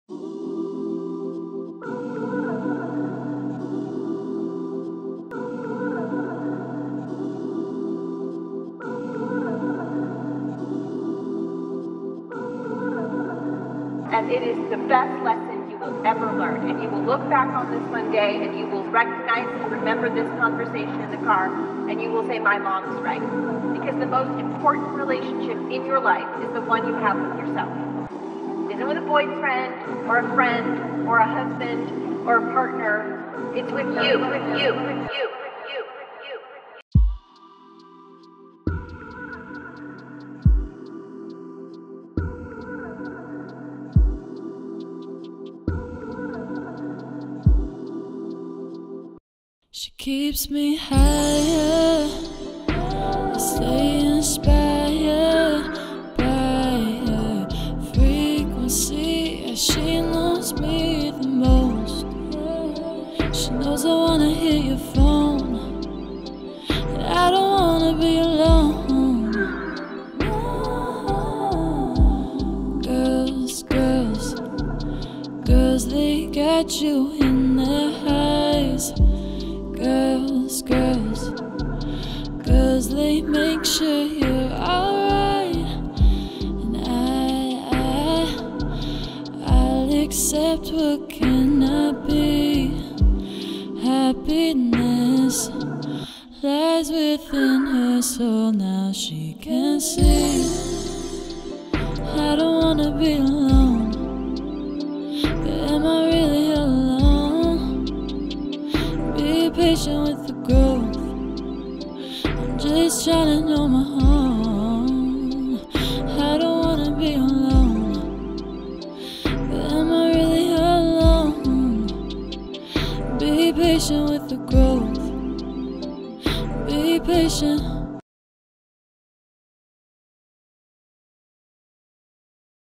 And it is the best lesson you will ever learn. And you will look back on this one day and you will recognize and remember this conversation in the car and you will say, my mom is right. Because the most important relationship in your life is the one you have with yourself. It isn't with a boyfriend or a friend or a husband or a partner. It's with you, with you, with you. She keeps me higher, I stay inspired by her frequency, as she knows me the most. She knows I wanna hear your phone, and I don't wanna be alone. Girls, girls, girls, they got you in their eyes. Girls, girls, girls, they make sure you're alright. And I'll accept what cannot be. Happiness lies within her soul, now she can see. I don't wanna be alone, but am I really alone? Be patient with the growth, I'm just trying to know my home. I don't wanna be alone, but am I really alone? Be patient with the growth, be patient.